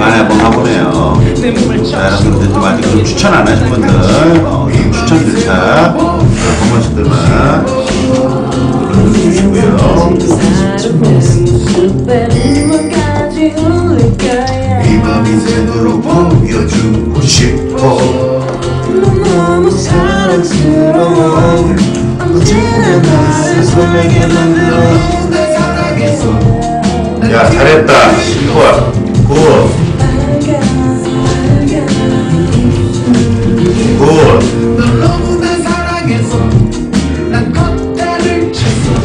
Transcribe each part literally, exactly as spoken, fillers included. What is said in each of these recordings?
오랜만에 한번 가보네요. 자, 여러분들 좀 아직 좀 추천 안 하신 분들, 어, 좀 추천 절차 한 번씩들만 눌러주시고요. 이 맘이 제대로 보여주고 싶어. 너무 사랑스러워. 언제나 나를 설레게 만들어. 야, 잘했다. 좋아. 굿. 굿. 널 너무나 사랑해서 난 콧대를 쳤어.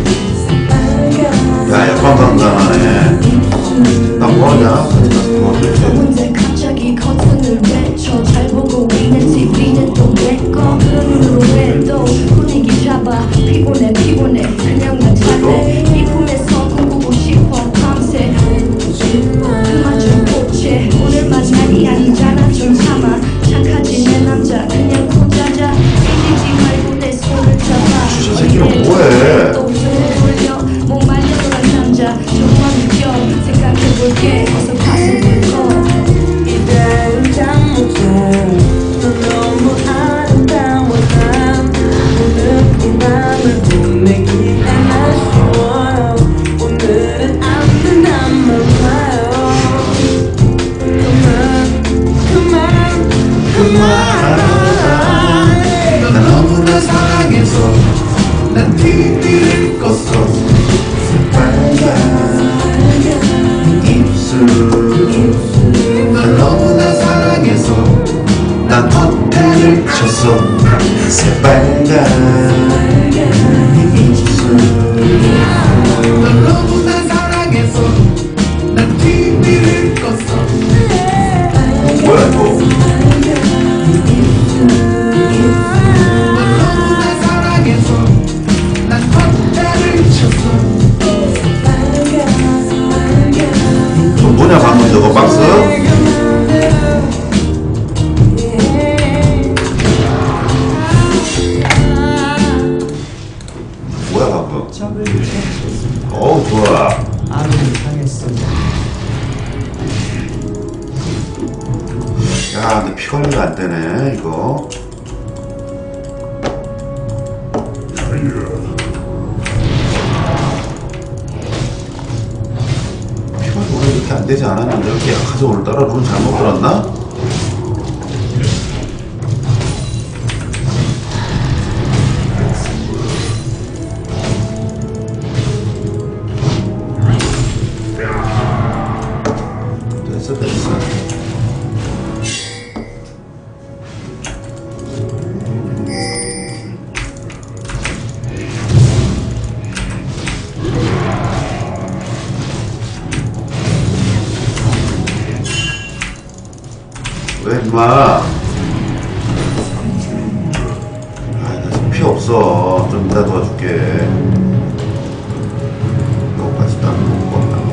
야, 약간 당당하네. 나 뭐하냐? 근데 갑자기 커튼을 외쳐. 잘 보고 있는 티비는 또 내꺼. 그런 눈으로 해도 분위기 잡아. 피곤해 피곤해 그냥 나 잘래. 네 품에서 꿈꾸고 싶어 밤새. 그만 좀 꽂지. 오늘만 날이 아니잖아 좀 참아. 착하지 내 남자 그냥 꽂자자. 이기지 말고 내 손을 잡아. 저 새끼는 뭐해? 또 손을 돌려 목 말려버린 남자 조금만 느껴. 생각해볼게 어서 가슴 긁어. 이대로 잠 못 자. 넌 너무 아름다워. 난 오늘 이 밤을 보내기엔 아쉬워요. 오늘은 안 된다만 봐요. 그만 그만 그만. 난 너무나 사랑해서 난 티비를 껐어. 빨간 입술. 난 너무나 사랑해서 난 헛대를 쳤어. 새빨간 입술. 난 너무나 사랑해서 난 티비를 껐어. 뭐야 이거? 난 너무나 사랑해서 난 헛대를 쳤어. 저 뭐냐 방금 저거 박스? 뭐야 방금? 어우 좋아. 아군이 당했습니다. 야 근데 피 관리가 안 되네 이거. 피 관리 원래 이렇게 안 되지 않았는데 이렇게 약해서 오늘따라 룰 잘못 들었나? 됐어 됐어. 왜 임마? 아, 나 지금 피 없어. 좀 이따 도와줄게. 너까지 딱 먹고 왔다.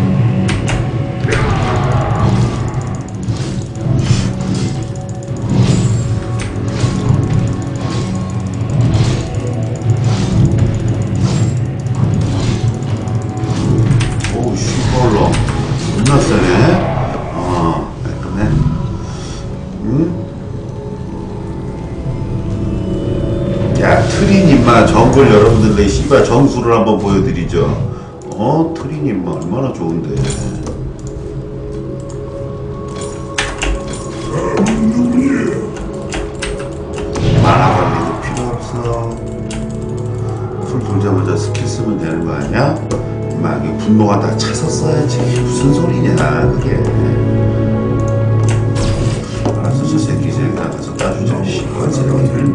오우 슈퍼로 존나 세네. 어 깔끔해. 응? 야 트린 임마 정글 여러분들 내 씨발 정수를 한번 보여드리죠. 어 트린 임마 얼마나 좋은데. 만화 관리도 필요 없어. 풀 돌자마자 스킬 쓰면 되는 거 아니야? 임마 이게 분노가 다 차서 써야지. 무슨 소리냐 그게. 알았어 저 새끼 쟤 나가서 따주자. 씨발 새끼를.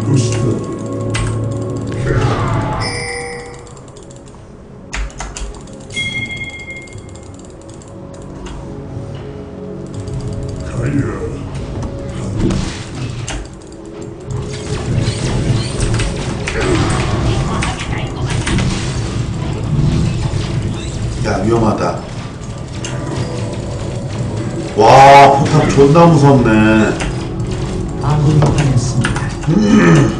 야 위험하다. 와 포탑 존나 무섭네. 아군이 당했습니다. 음.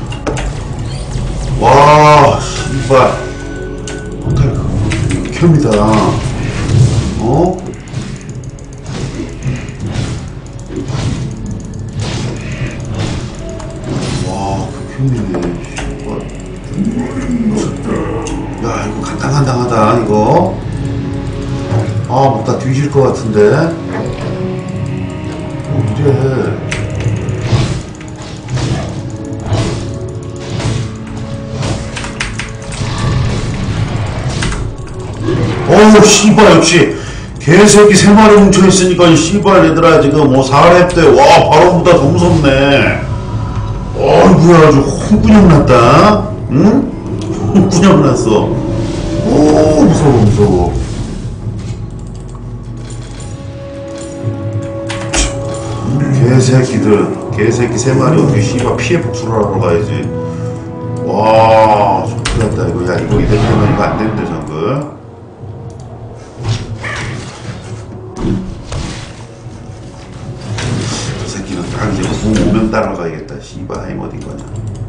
와 씨발 포탑 극혐이다. 어? 큰일이네. 어. 야 이거 간당간당하다 이거. 아 뭔가 뒤질 것 같은데. 어 이래. 어우 씨발 역시 개새끼 세 마리 뭉쳐있으니까 이 씨발 얘들아 지금 뭐 사렙 때 와 바로보다 더 무섭네. 어이구야 아주 홍군형 났다. 응? 홍군형 났어. 오 무서워 무서워. 개새끼들 개새끼 세 마리 어떻게 씨발 피해 복수를 하러 가야지. 와 큰일 났다 이거. 야 이거 이대로 되면 이거 안 되는데 정글. 딱 이제 공 오면 따라가야겠다. 씨발 하임 어딘 거냐.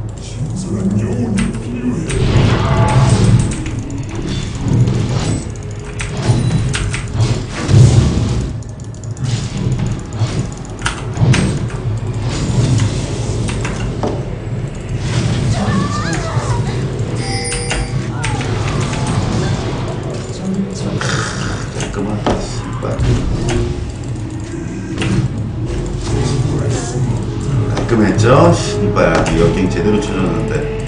깔끔하다 씨발. 깔끔했죠? 씨발 역행 제대로 쳐줬는데.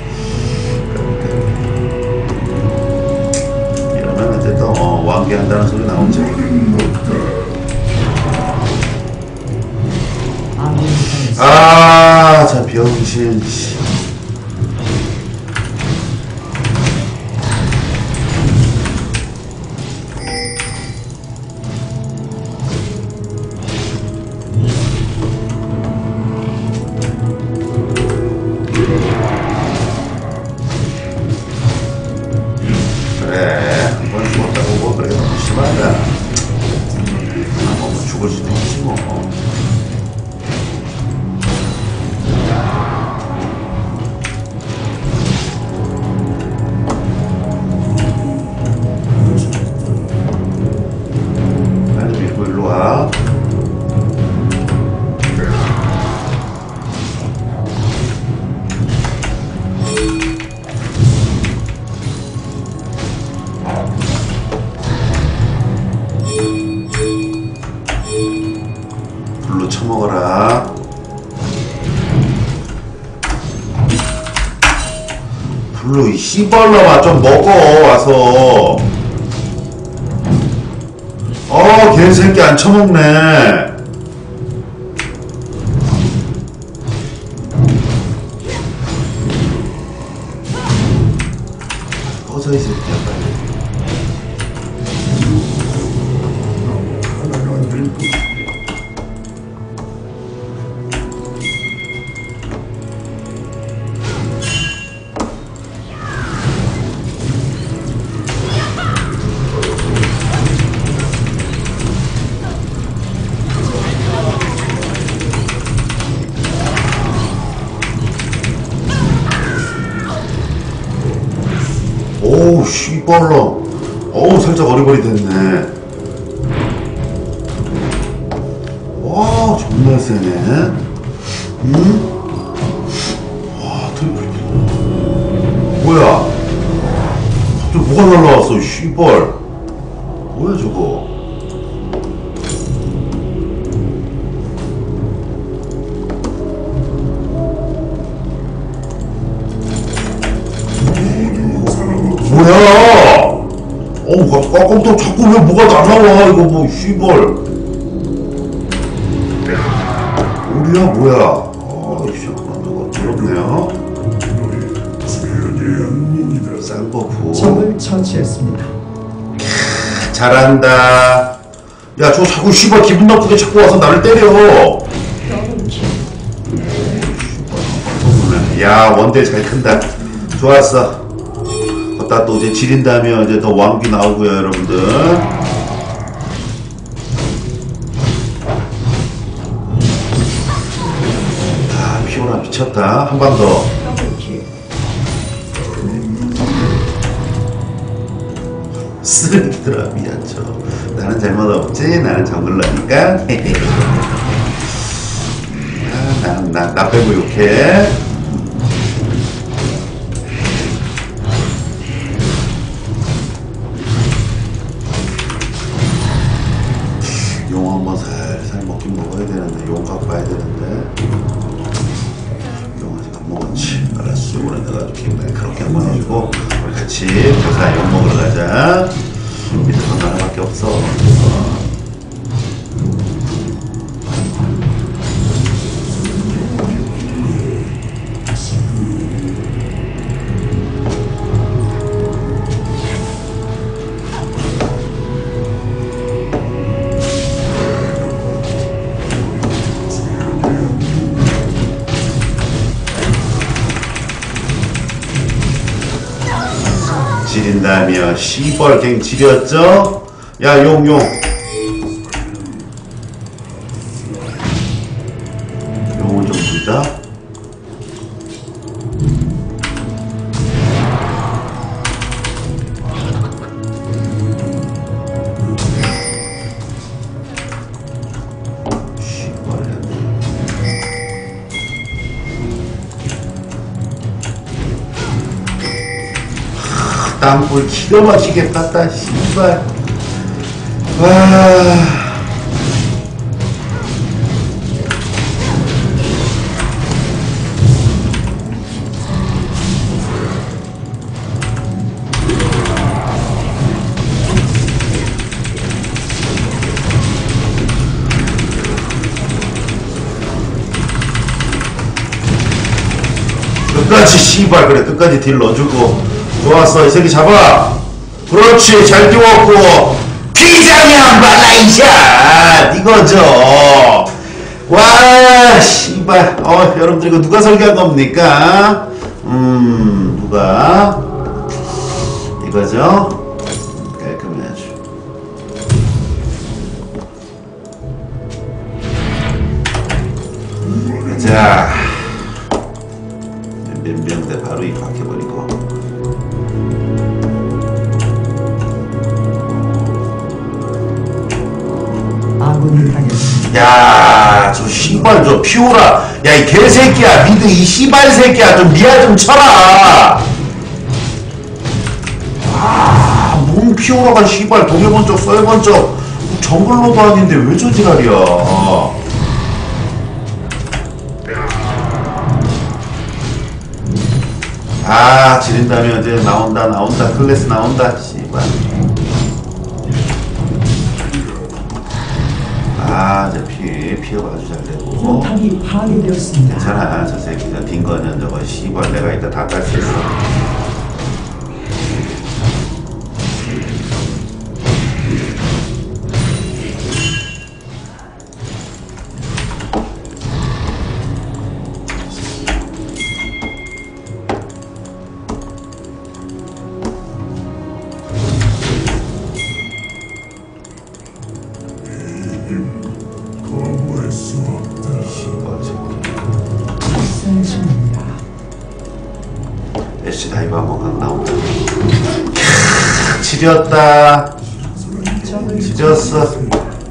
이러면 이제 또 어, 완개한다는 소리 나오죠. 아, 저 병신. 불로 쳐먹어라. 불로 이 씨발놈아 좀 먹어 와서. 어 개새끼 안 쳐먹네. 꺼져 이 새끼야 빨리. 오우 씨발놈. 어우 살짝 어리버리 됐네. 와 존나 세네. 응? 와 트리플 킬. 뭐야 갑자기 뭐가 날라왔어 씨발. 뭐야 저거. 뭐야? 어우, 깜깜 자꾸 왜 뭐가 날라와, 이거 뭐, 씨발. 우리야, 뭐야? 아, 이씨, 이거 더럽네요. 쌍버프. 적을 처치했습니다. 잘한다. 야, 저 자꾸 씨발 기분 나쁘게 자꾸 와서 나를 때려. 야, 원딜 잘 큰다. 좋았어. 걷다 또 이제 지린다면 이제 더 왕기 나오고요, 여러분들. 아, 피오라 미쳤다. 한 방 더. 쓰레기들아, 미안쳐. 나는 잘못 없지? 나는 정글러니까. 아, 나, 나, 나 빼고 욕해. 한번 살살 먹긴 먹어야 되는데 용 갖고 와야 되는데 용 아직 안 먹었지. 알았어. 이번에 내가 이렇게 날카롭게 한번 해주고 우리 같이 조사 용 먹으러 가자. 밑에 방 하나밖에 없어. 어. 지린다며 시벌 갱 지렸죠? 야 용용 용은 좀 물자. 땅굴 기가 막히게 깠다, 씨발. 와. 끝까지, 씨발. 그래, 끝까지 딜 넣어주고. 좋았어. 이 새끼 잡아. 그렇지. 잘 띄웠고. 피자면 발라이샷 이거죠. 와 씨발. 어 여러분들 이거 누가 설계한 겁니까? 음 누가 이거죠. 깔끔히 아주. 자 멤병대 바로 입학해버리고. 야, 저 씨발 저 피오라. 야, 이 개새끼야. 미드 이 씨발 새끼야. 좀 미아 좀 쳐라. 아, 뭔 피오라가 씨발 동해번쩍 서해번쩍 정글로도 아닌데 왜 저 지랄이야. 아, 지린다면 이제 나온다 나온다 클래스 나온다 씨발. 아, 저 피해, 피해가 아주 잘 되고. 포탑이 파괴되었습니다. 괜찮아, 저 새끼, 저 딩거는 저거, 씨발, 내가 이따 다 딸 수 있어. 애쉬 다이브 한번 나온다. 캬, 지렸다. 지렸어.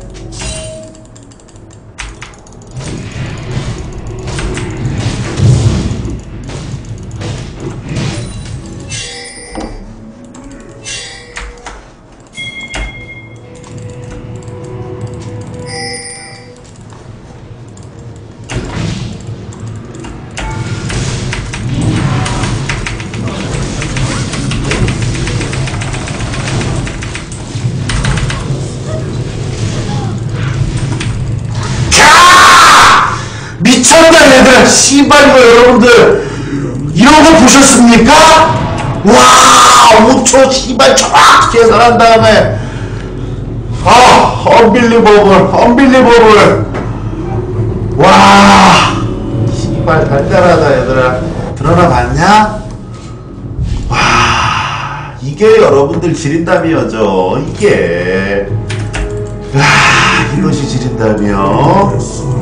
미쳤다 얘들아. 씨발 이거 여러분들 이런 거 보셨습니까? 와 오 초 씨발 정확히 계산한 다음에 아 언빌리버블 언빌리버블. 와 씨발 달달하다 얘들아. 드러나 봤냐? 와 이게 여러분들 지린다미어죠. 이게 와 이것이 지린다미어.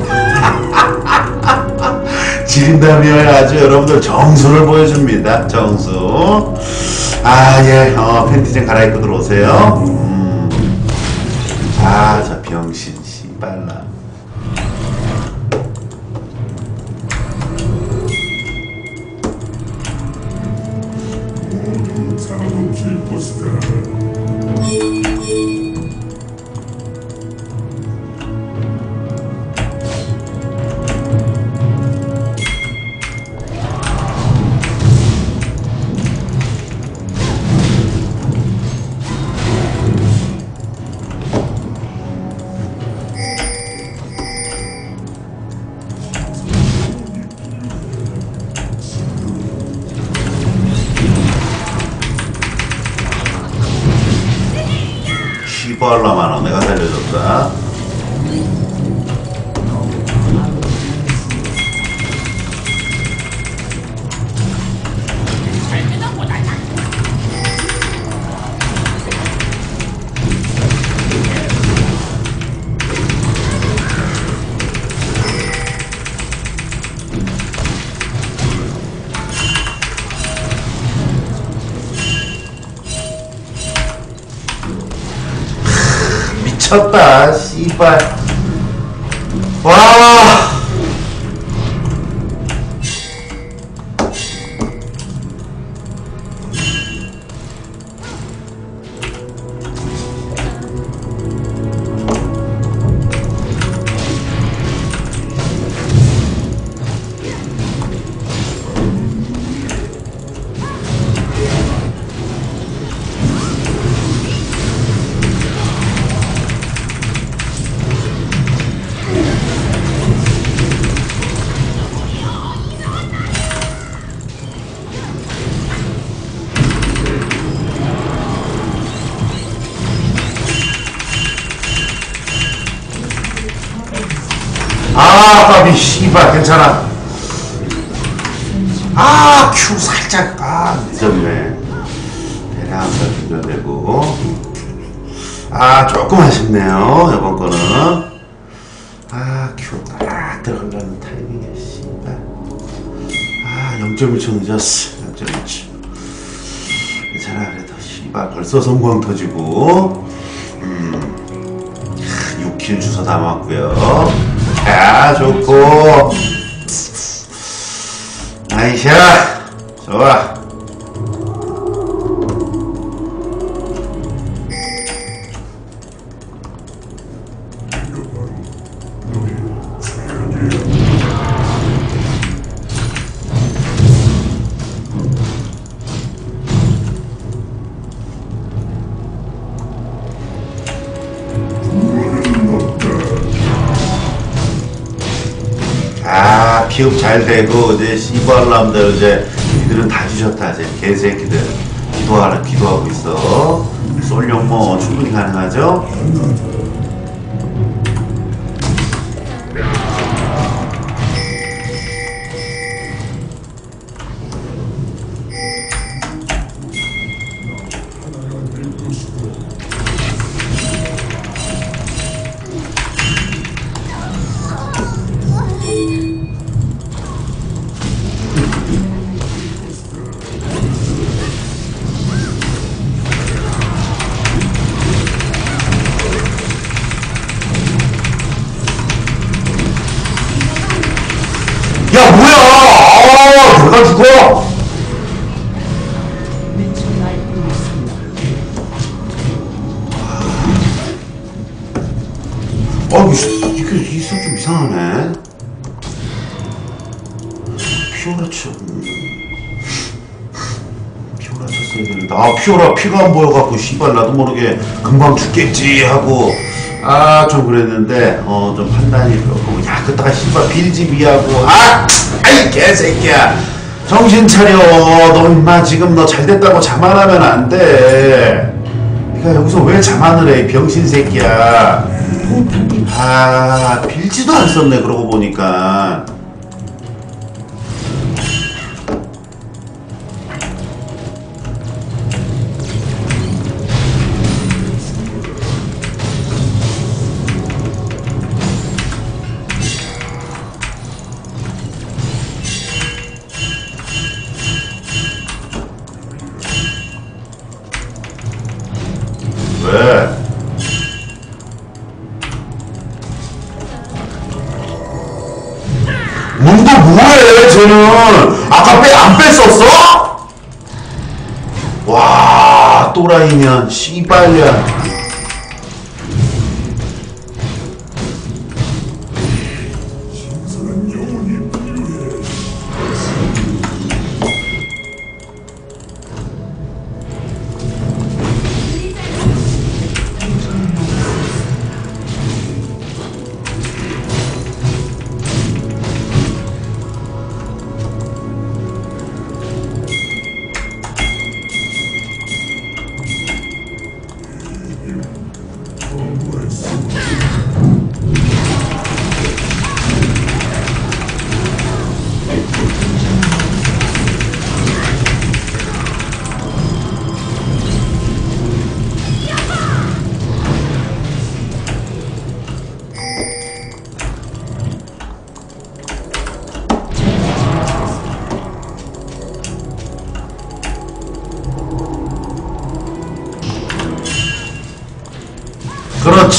지린다미어에 아주 여러분들 정수를 보여줍니다. 정수. 아, 예, 어, 팬티 좀 갈아입고 들어오세요. 음. 아, 저 병신, 씨발라. 씨발라마너 내가 살려줬다. 미쳤다 씨발. 와 아, 까비, 씨발, 괜찮아. 아, 큐 살짝, 아, 늦었네. 대략 비교되고. 아, 조금 아쉽네요, 이번 거는. 아, 큐 딱 들어가려는 타이밍이야, 씨발. 아, 영 점 일 초 늦었어, 영 점 일 초. 괜찮아, 그래도, 씨발, 벌써 성공 터지고. 음, 육 킬 주워 담았고요. 야, 좋고. 나이샤. 좋아. 아, 피업 잘 되고, 이제, 씨발람들, 이제, 이들은 다 뒤졌다, 이제, 개새끼들. 기도하라, 기도하고 있어. 솔용 뭐, 충분히 가능하죠? 야, 뭐야! 아, 내가 죽어! 아, 이, 이게, 이 술 좀 이상하네. 피오라 쳐. 피오라 쳤어야 되는데. 아, 피오라 피가 안 보여갖고, 씨발, 나도 모르게 금방 죽겠지 하고. 아, 좀 그랬는데, 어, 좀 판단이 그렇고, 야, 그따가 씨발 빌지비하고, 아! 아이, 개새끼야! 정신 차려! 너 임마 지금 너 잘됐다고 자만하면 안 돼! 니가 여기서 왜 자만을 해, 병신 새끼야! 아, 빌지도 안 썼네, 그러고 보니까. 왜? 문도 뭐해 쟤는. 아까 빼 안 뺐었어? 와, 또라이면 씨발년.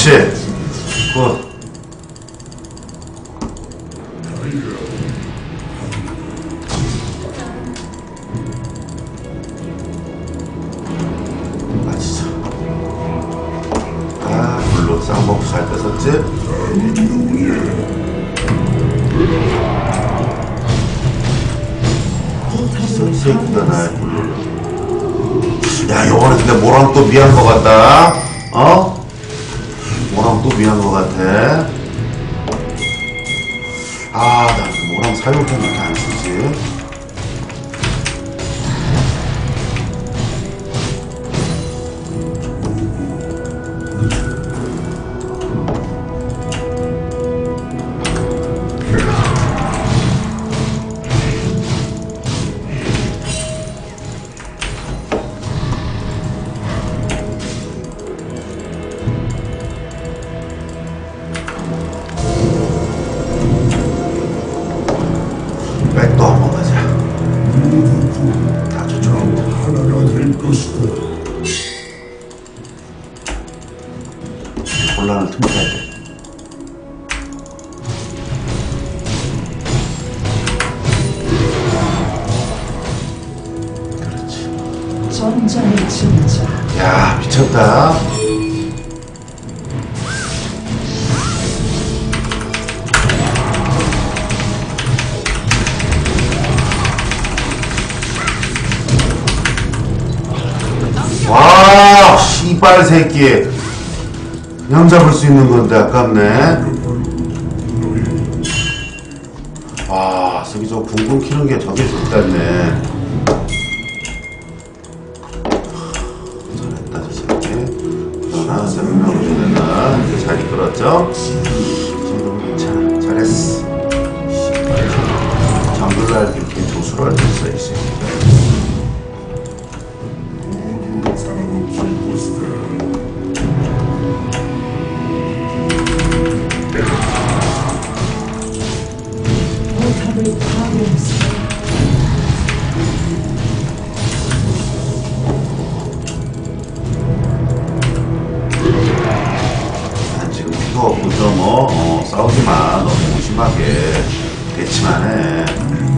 그렇지. 그 맛있어. 아, 물로 쌍먹고 잘 뺏었지? 이 새끼가 날 물로. 야, 요번에 근데 모랑 또 미안 거 같다. 어? 모랑 또 미안 거 같아. 아, 나 모랑 사용템 이렇게 안 쓰지? 백도 한번 가자. 다 저쪽으로. 하나가 될 것이다. 혼란을 틈타야 돼. 그렇지. 전장의 진자. 야, 미쳤다. 와, 씨발 새끼. 그냥 잡을 수 있는 건데 아깝네. 와, 저기 저 붕붕 키는 게 저게 좋다네. 잘했다, 저 새끼. 그러나, 생명을 주내나. 이제 잘 이끌었죠? 이 정도면 괜찮아. 잘했어. 씨발. 정글날 이렇게 조수를 할 수 있어, 이 새끼. 포탑을 파괴했습니다. 난 지금 피가 없고서 뭐 어, 싸우지마. 너무 무심하게 대치만 해.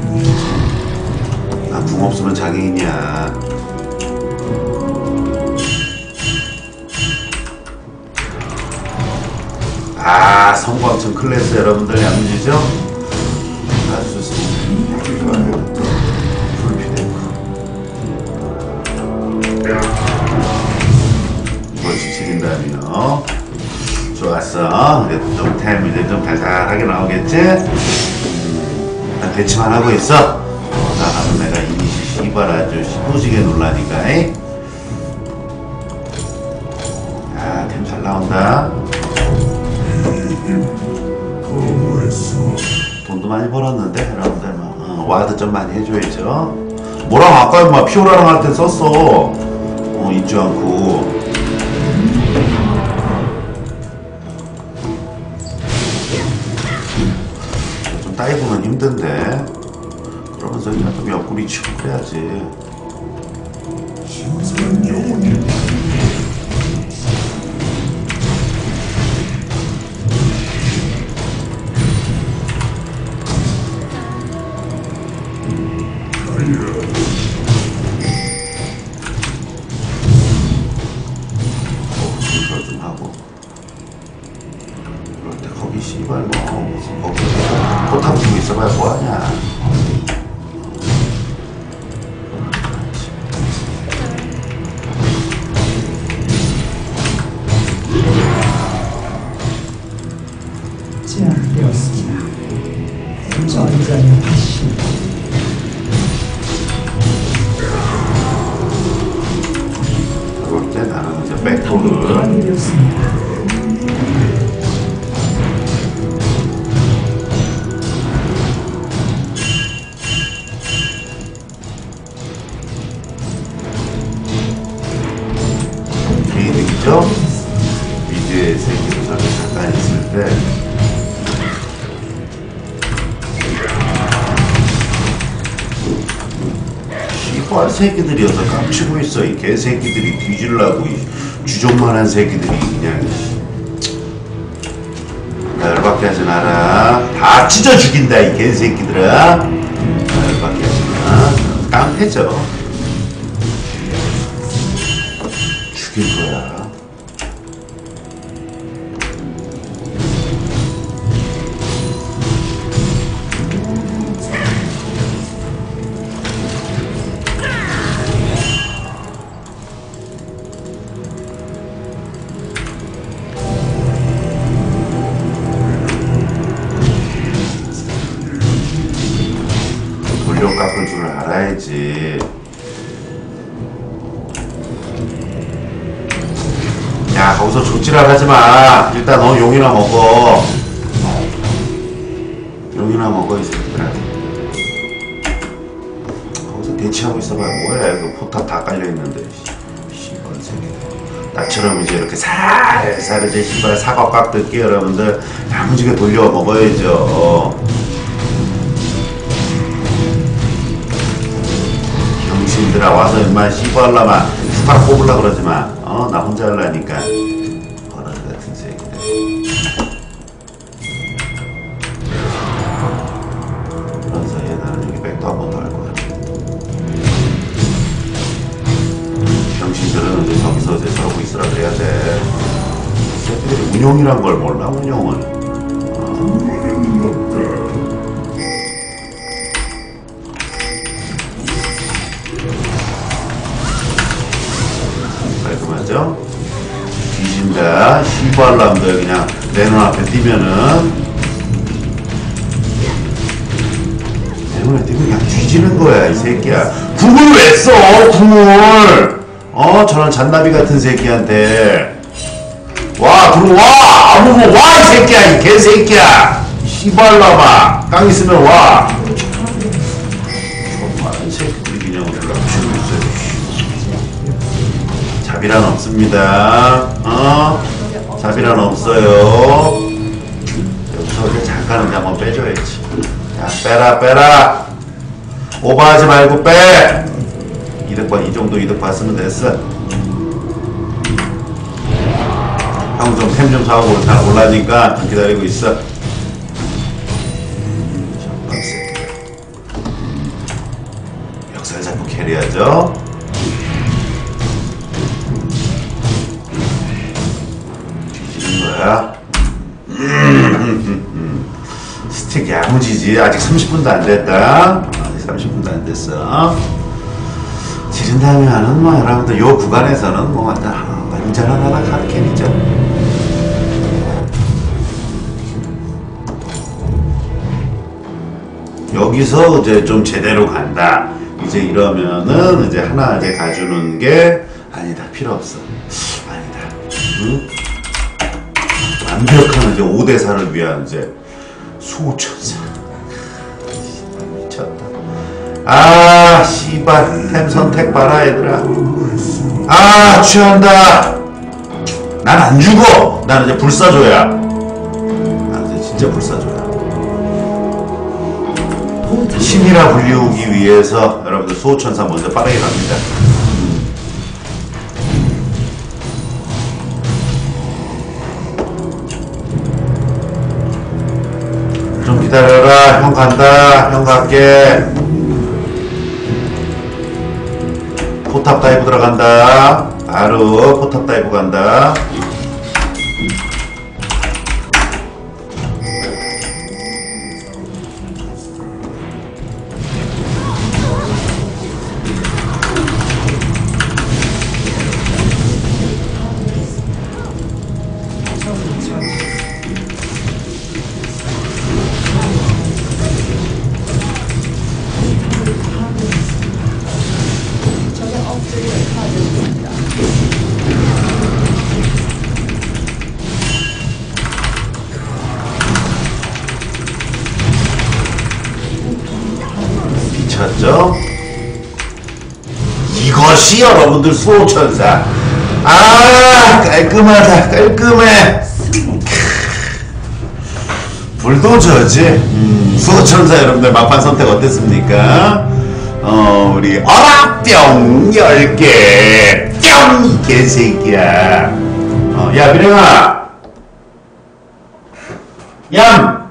나 궁 없으면 장애인이야. 아, 성광천 클래스 여러분들 양지죠? 아주 좋습니다. 좋아요. 풀피데크. 이번씩 지린다며. 좋았어. 이제 좀 템 이제 좀 달달하게 나오겠지? 음, 난 대치만 하고 있어. 어, 나가면 내가 이니시 씨발 아주 시무지게 놀라니까. 이? 아, 템 잘 나온다. 돈도 많이 벌었는데 여러분들 뭐 어, 와드 좀 많이 해줘야죠. 뭐랑 아까 막 피오라랑 할 때 썼어. 어, 잊지 않고. 좀 다이브는 힘든데 그러면서 그냥 좀 옆구리 치고 그래야지. 신선한 영혼이 조절 좀 하고. 그럴 때 거기 씨발 뭐 무슨 거기 포탑 두고 있어봐야 뭐하냐. 제압되었습니다. 전장의 화신. 그럴 때 나는 이제 백도를 파괴되었습니다. 개이득이죠? 미드의 새끼를 저렇게 잠깐 있을 때 씨발 새끼들이어서 깜치고 있어. 이 개새끼들이 뒤질라고 이 주종만한 새끼들이 그냥 열받게 하지 마라. 다 찢어 죽인다 이 개새끼들아. 열받게 하지 마. 깡패죠. 죽일 거야. 돌려 깎을 줄 알아야지. 야, 거기서 족지랄 하지 마. 일단 너 용이나 먹어. 용이나 먹어, 이 새끼들아. 거기서 대치하고 있어봐. 뭐야, 그 포탑 다 깔려있는데. 씨발, 새끼들. 나처럼 이제 이렇게 살살 이제 씨발 사과 깍 뜯기 여러분들 야무지게 돌려 먹어야죠. 병신들아, 와서 임마 씨발라마 스파라 뽑으려 그러지마. 어? 나 혼자 하려니까. 버러지 같은 새끼들. 그런 사이에 나는 여기 백도 한 번 더 할 거야. 병신들은 이제 저기서 이제 저러고 있으라 그래야 돼. 새끼들이 운용이란 걸 몰라, 운용을. 깔끔하죠? 뒤진다. 씨발람들 그냥 내 눈앞에 띄면은 내 눈에 띄면 그냥 뒤지는 거야 이 새끼야. 궁을 왜 써? 궁을 어? 저런 잔나비 같은 새끼한테 와 들어와 아무모 와 이 새끼야 이 개새끼야 씨발람아 깡 있으면 와. 정말 새끼들이 그냥 올라치고 있어요. 자비란 없습니다. 어? 자비란 없어요. 여기서 이제 잠깐은 한번 빼줘야지. 야, 빼라, 빼라. 오버하지 말고 빼. 이득 봐, 이 정도 이득 봤으면 됐어. 형 좀 템 좀 사오고 잘 올라니까 기다리고 있어. 멱살 잡고 캐리하죠. 스틱 야무지지. 아직 삼십 분도 안 됐다. 아직 삼십 분도 안 됐어. 지른다면은 뭐 여러분들 요 구간에서는 뭐 완전 완전한 하나 카드캔이죠. 여기서 이제 좀 제대로 간다. 이제 이러면은 이제 하나 이제 가주는 게 아니다. 필요 없어. 아니다. 응? 완벽한 이제 오 대 사를 위한 이제 수호천사. 미쳤다. 아, 씨발. 템 선택 봐라, 얘들아. 아, 취한다. 난 안 죽어. 난 이제 불사조야. 난 이제 진짜 불사조야. 신이라 불리우기 위해서 여러분들 수호천사 먼저 빠르게 갑니다. 좀 기다려라. 형 간다. 형 갈게. 포탑 다이브 들어간다. 바로 포탑 다이브 간다. 미쳤죠? 이것이 여러분들 수호천사. 아, 깔끔하다. 깔끔해. 불도저지. 음, 수호천사 여러분들 막판 선택 어땠습니까? 어, 우리 어락뿅 열 개. 뿅! 이 개새끼야. 어, 야, 민영아. 얌!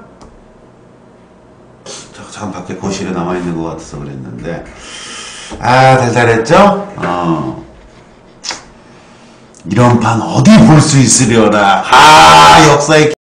잠깐 밖에 거실에 남아있는 것 같아서 그랬는데 아 달달했죠? 어. 이런 판 어디 볼 수 있으려나. 아 역사의